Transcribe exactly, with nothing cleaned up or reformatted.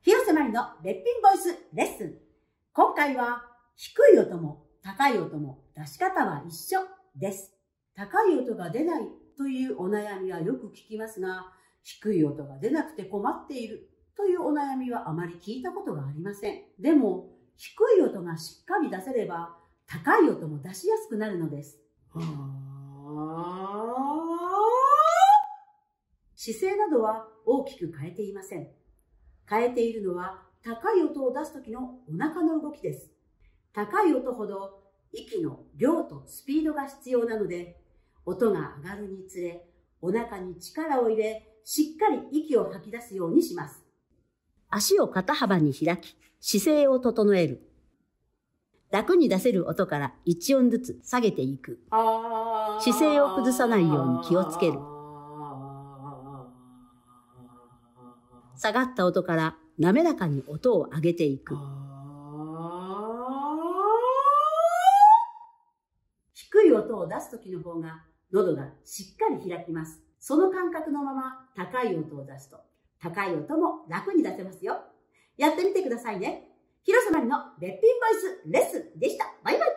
広瀬まりのべっぴんボイスレッスン。今回は低い音も高い音も出し方は一緒です。高い音が出ないというお悩みはよく聞きますが、低い音が出なくて困っているというお悩みはあまり聞いたことがありません。でも、低い音がしっかり出せれば、高い音も出しやすくなるのです。姿勢などは大きく変えていません。変えているのは高い音を出す時のお腹の動きです。高い音ほど息の量とスピードが必要なので、音が上がるにつれ、お腹に力を入れ、しっかり息を吐き出すようにします。足を肩幅に開き、姿勢を整える。楽に出せる音からいち音ずつ下げていく。姿勢を崩さないように気をつける。下がった音から滑らかに音を上げていく。低い音を出すときの方が喉がしっかり開きます。その感覚のまま高い音を出すと、高い音も楽に出せますよ。やってみてくださいね。広瀬まりのべっぴんボイスレッスンでした。バイバイ。